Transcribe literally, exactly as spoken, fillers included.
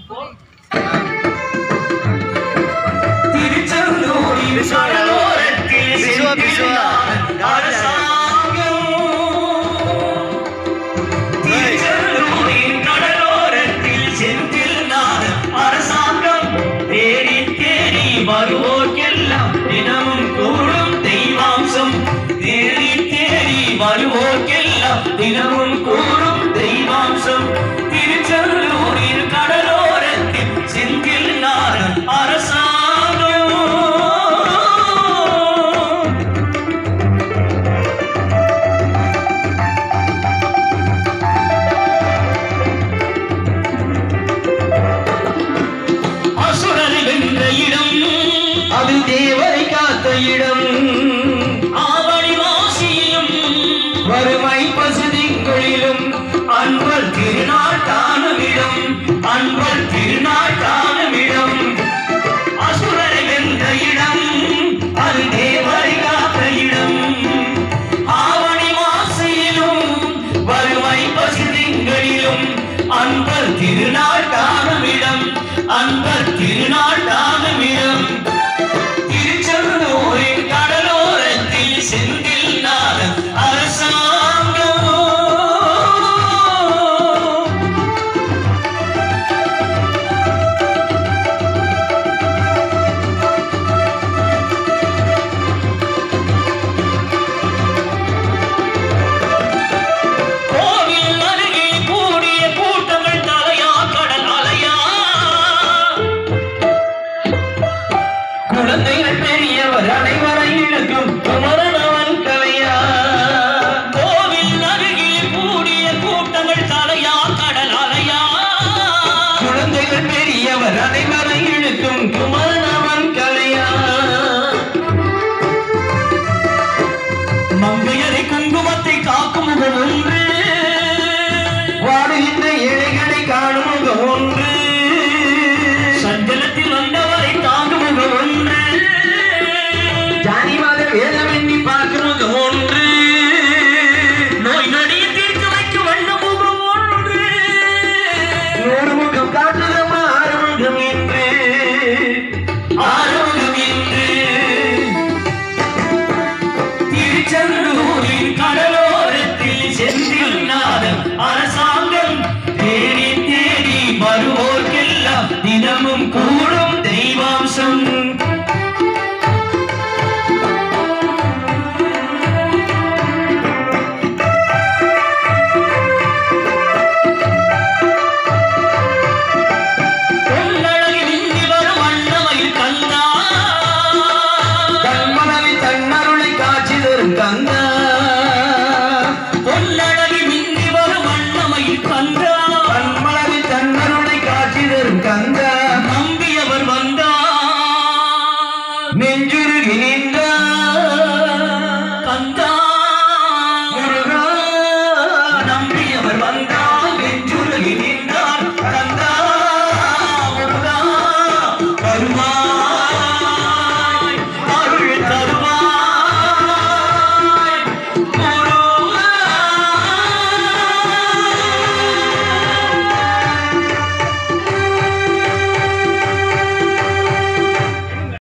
திருச்செந்தூரின் கடலோரத்தில் அரசாங்கம் திருச்செந்தூரின் கடலோரத்தில் செந்தில் நாடு அரசாங்கம் தேடி தேடி வருவோர்க்கெல்லாம் தினமும் கூடும் தெய்வாம்சம் தேடி தேடி வருவோர்க்கெல்லாம் தினமும் கூடும் தெய்வாம்சம் திருச்செந்தூரின் கடலோரத்தில் செந்தில் நாடு அரசாங்கம் அது தேவரை காத்த இடம் ஆவணி வாசியிலும் வறுமை பசுதிங்களிலும் அன்பர் திருநாள் காணுமிடம் அன்பர் திருநாள் காணுமிடம் அசுரரை வென்ற இடம் அது தேவரை காத்த இடம் ஆவணி வாசியிலும் வறுமை பசுதிங்களிலும் அன்பர் திருநாள் காணுமிடம் அன்பர் திருநாள் காணுமிடம் திருச்செந்தூரின் கடலோரத்தில் செந்தில் நாடு அரசாங்கம் கோவில் அருகே கூடிய கூட்டங்கள் தலையா கடல் அலையா குழந்தைகள் பெரியவர் அனைவரை இழுக்கும் குமரனவன் கலையா கோவில் அருகில் கூடிய கூட்டங்கள் தலையா கடல் அலையா குழந்தைகள் பெரியவர் அனைவரை இழுக்கும் குமரனவன் கலையா மங்கையரை குங்குமத்தை காக்கும் முகம் ஒன்று வாடுகின்ற ஏழைகளை காணும் முகம் ஒன்று சஞ்சலத்தில் வந்தவரை தாங்கும் முகம் ஒன்று ஜானிவாத வேதம் எண்ணி பார்க்கும் முகம் ஒன்று நோய் நொடியை தீர்த்து வைக்கும் வண்ண முகம் ஒன்று நூறு முகம் காட்டுதமா ஆறுமுகம் என்று ஆறுமுகம் என்று திருச்செந்தூரின் கடலோரத்தில் செந்தில் நாடு அரசாங்கம் தேடி தேடி வருவோர்க்கெல்லாம் தினமும் கூட